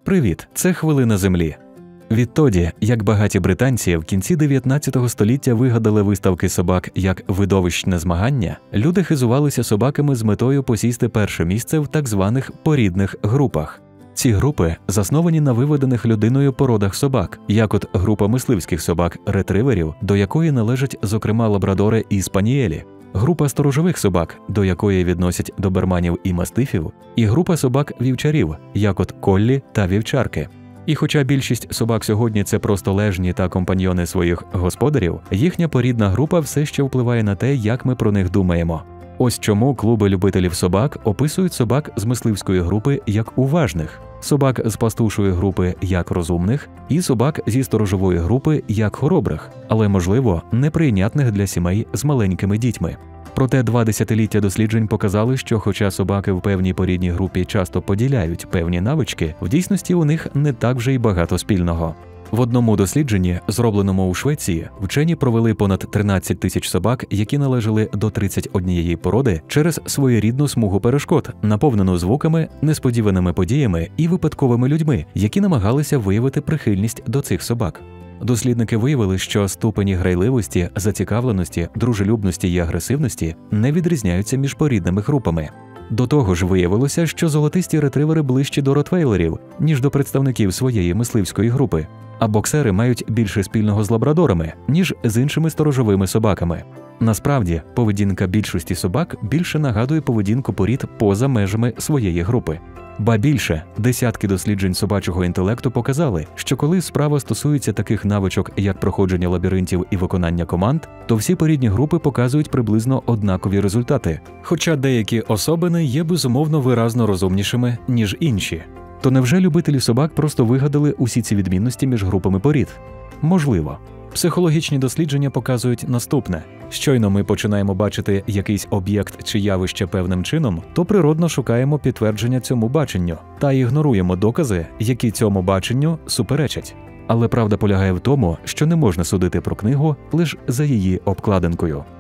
Привіт, це «Хвилина Землі». Відтоді, як багаті британці в кінці 19 століття вигадали виставки собак як видовищне змагання, люди хизувалися собаками з метою посісти перше місце в так званих порідних групах. Ці групи засновані на виведених людиною породах собак, як от група мисливських собак-ретриверів, до якої належать, зокрема, лабрадори і спаніелі, група сторожових собак, до якої відносять доберманів і мастифів, і група собак-вівчарів, як от коллі та вівчарки. І хоча більшість собак сьогодні – це просто лежні та компаньйони своїх господарів, їхня порідна група все ще впливає на те, як ми про них думаємо. Ось чому клуби любителів собак описують собак з мисливської групи як уважних, собак з пастушої групи як розумних і собак зі сторожової групи як хоробрих, але, можливо, неприйнятних для сімей з маленькими дітьми. Проте 2 десятиліття досліджень показали, що хоча собаки в певній порідній групі часто поділяють певні навички, в дійсності у них не так вже й багато спільного. В одному дослідженні, зробленому у Швеції, вчені провели понад 13 тисяч собак, які належали до 31 породи, через своєрідну смугу перешкод, наповнену звуками, несподіваними подіями і випадковими людьми, які намагалися виявити прихильність до цих собак. Дослідники виявили, що ступені грайливості, зацікавленості, дружелюбності і агресивності не відрізняються між порідними групами. До того ж виявилося, що золотисті ретривери ближчі до ротвейлерів, ніж до представників своєї мисливської групи, а боксери мають більше спільного з лабрадорами, ніж з іншими сторожовими собаками. Насправді, поведінка більшості собак більше нагадує поведінку порід поза межами своєї групи. Ба більше, десятки досліджень собачого інтелекту показали, що коли справа стосується таких навичок, як проходження лабіринтів і виконання команд, то всі порідні групи показують приблизно однакові результати, хоча деякі особини є безумовно виразно розумнішими, ніж інші. То невже любителі собак просто вигадали усі ці відмінності між групами порід? Можливо. Психологічні дослідження показують наступне. Щойно ми починаємо бачити якийсь об'єкт чи явище певним чином, то природно шукаємо підтвердження цьому баченню та ігноруємо докази, які цьому баченню суперечать. Але правда полягає в тому, що не можна судити про книгу лише за її обкладинкою.